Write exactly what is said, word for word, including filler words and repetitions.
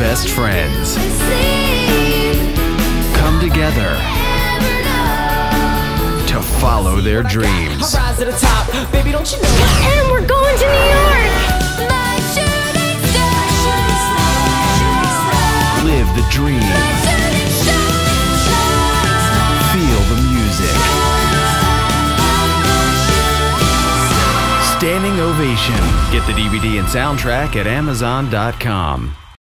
best friends come together to follow their dreams. Rise to the top, baby, don't you know? And we're going to New York! Live the dream. Feel the music. Standing Ovation. Get the D V D and soundtrack at Amazon dot com.